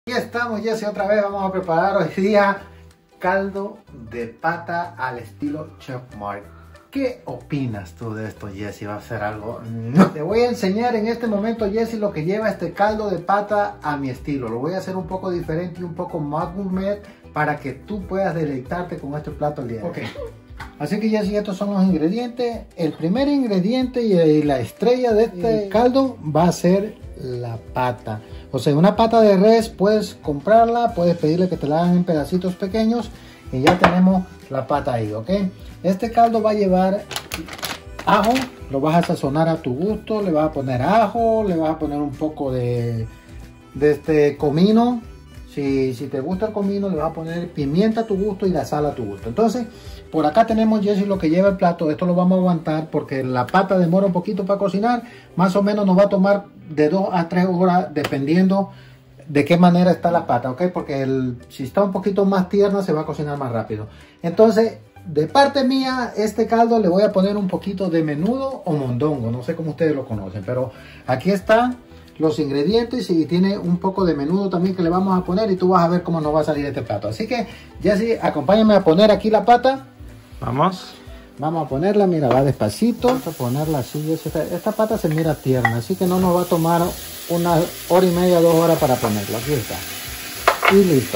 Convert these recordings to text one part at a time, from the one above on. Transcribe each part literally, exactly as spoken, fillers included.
Aquí estamos, Jesse, otra vez. Vamos a preparar hoy día caldo de pata al estilo Chef Mark. ¿Qué opinas tú de esto, Jesse? ¿Va a ser algo? No. Te voy a enseñar en este momento, Jesse, lo que lleva este caldo de pata a mi estilo. Lo voy a hacer un poco diferente y un poco más gourmet para que tú puedas deleitarte con este plato el día. Ok. Así que, Jesse, estos son los ingredientes. El primer ingrediente y la estrella de este caldo va a ser la pata. O sea, una pata de res puedes comprarla, puedes pedirle que te la hagan en pedacitos pequeños y ya tenemos la pata ahí, ¿ok? Este caldo va a llevar ajo, lo vas a sazonar a tu gusto, le vas a poner ajo, le vas a poner un poco de, de este comino. Si, si te gusta el comino, le vas a poner pimienta a tu gusto y la sal a tu gusto. Entonces, por acá tenemos, Jesse, lo que lleva el plato. Esto lo vamos a aguantar porque la pata demora un poquito para cocinar. Más o menos nos va a tomar de dos a tres horas dependiendo de qué manera está la pata, ¿ok? Porque el, si está un poquito más tierna se va a cocinar más rápido. Entonces, de parte mía, este caldo le voy a poner un poquito de menudo o mondongo. No sé cómo ustedes lo conocen, pero aquí están los ingredientes y tiene un poco de menudo también que le vamos a poner y tú vas a ver cómo nos va a salir este plato. Así que, Jesse, acompáñame a poner aquí la pata. Vamos. Vamos a ponerla, mira, va despacito. Vamos a ponerla así. Esta, esta pata se mira tierna, así que no nos va a tomar una hora y media, dos horas para ponerla. Aquí está. Y listo.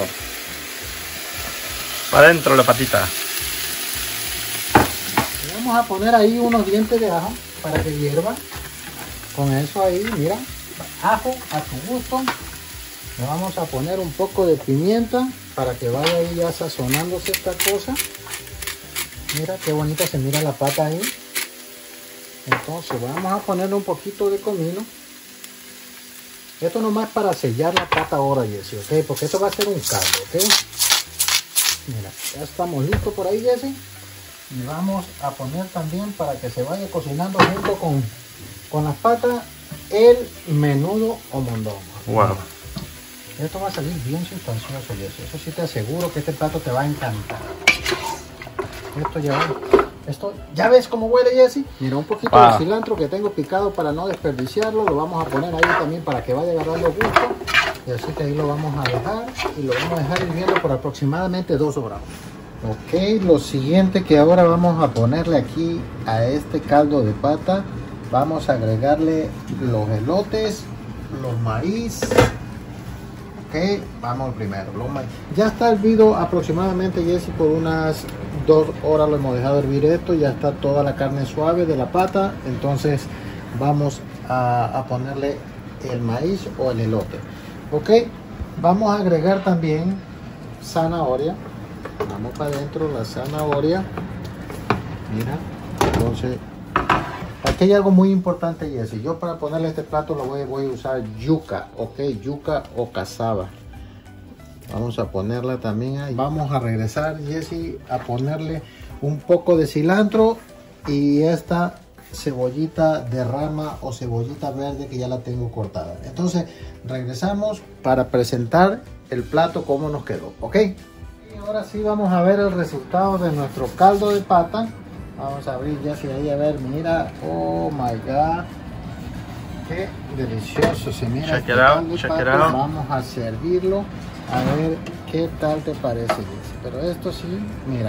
Para adentro la patita. Le vamos a poner ahí unos dientes de ajo para que hierva. Con eso ahí, mira, ajo a tu gusto. Le vamos a poner un poco de pimienta para que vaya ahí ya sazonándose esta cosa. Mira qué bonita se mira la pata ahí. Entonces vamos a ponerle un poquito de comino. Esto nomás para sellar la pata ahora, Jesse, ¿ok? Porque esto va a ser un caldo, ¿ok? Mira, ya estamos listos por ahí, Jesse. Y vamos a poner también para que se vaya cocinando junto con, con las patas el menudo o mondongo. Wow. Esto va a salir bien sustancioso, Jesse. Eso sí te aseguro que este plato te va a encantar. Esto ya, esto, ¿ya ves cómo huele, Jesse? Mira, un poquito wow. de cilantro que tengo picado para no desperdiciarlo. Lo vamos a poner ahí también para que vaya agarrando gusto. Y así que ahí lo vamos a dejar. Y lo vamos a dejar hirviendo por aproximadamente dos horas. Ok, lo siguiente que ahora vamos a ponerle aquí a este caldo de pata. Vamos a agregarle los elotes, los maíz. Ok, vamos primero. Los maíz. Ya está hervido aproximadamente, Jesse, por unas dos horas lo hemos dejado hervir esto. Ya está toda la carne suave de la pata. Entonces vamos a, a ponerle el maíz o el elote. Ok, vamos a agregar también zanahoria. Vamos para adentro la zanahoria. Mira, entonces aquí hay algo muy importante, Jesse. Yo para ponerle este plato lo voy, voy a usar yuca, ok, yuca o cazaba. Vamos a ponerla también ahí. Vamos a regresar, Jesse, a ponerle un poco de cilantro y esta cebollita de rama o cebollita verde que ya la tengo cortada. Entonces regresamos para presentar el plato como nos quedó, ok. Y ahora sí vamos a ver el resultado de nuestro caldo de pata. Vamos a abrir, Jesse, ahí a ver, mira, oh my god, qué delicioso se mira. Check it out, check it out. Vamos a servirlo, a ver qué tal te parece, Jesse. Pero esto sí, mira,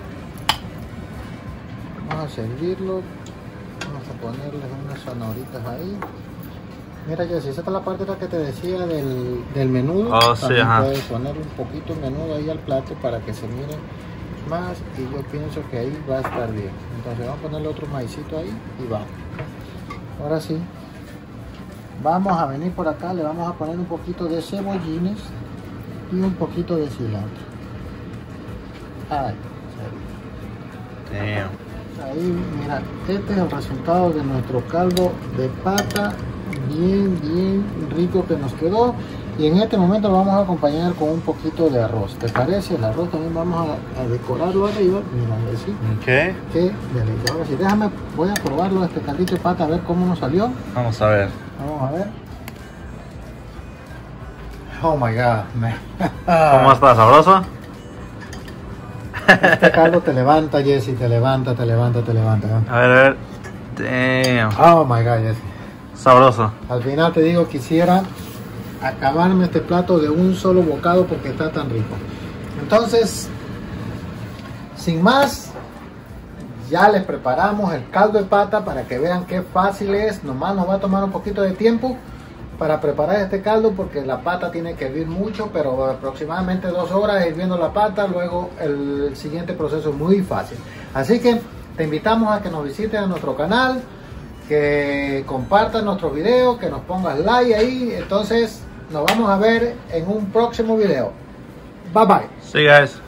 vamos a servirlo, vamos a ponerle unas zanahoritas ahí. Mira, Jesse, esa es la parte que te decía del, del menudo. Oh, sí, ajá. Puedes ponerle un poquito de menudo ahí al plato para que se mire más y yo pienso que ahí va a estar bien. Entonces vamos a ponerle otro maicito ahí y va. Ahora sí, vamos a venir por acá, le vamos a poner un poquito de cebollines y un poquito de cilantro. Ay, damn. Ahí, mira, este es el resultado de nuestro caldo de pata, bien, bien rico que nos quedó. Y en este momento lo vamos a acompañar con un poquito de arroz. ¿Te parece? El arroz también vamos a, a decorarlo arriba. Mira, así. Ok. Qué delicia. Ahora sí, déjame, voy a probarlo este caldito de pata a ver cómo nos salió. Vamos a ver. Vamos a ver. Oh my god, man. ¿Cómo está? ¿Sabroso? Este caldo te levanta, Jesse, te levanta, te levanta, te levanta. ¿No? A ver, a ver. Damn. Oh my god, Jesse. Sabroso. Al final te digo, quisiera acabarme este plato de un solo bocado porque está tan rico. Entonces, sin más, ya les preparamos el caldo de pata para que vean qué fácil es. Nomás nos va a tomar un poquito de tiempo para preparar este caldo porque la pata tiene que hervir mucho, pero aproximadamente dos horas hirviendo la pata. Luego el siguiente proceso es muy fácil. Así que te invitamos a que nos visites a nuestro canal, que compartas nuestros videos, que nos pongas like ahí. Entonces nos vamos a ver en un próximo video. Bye bye. See you guys.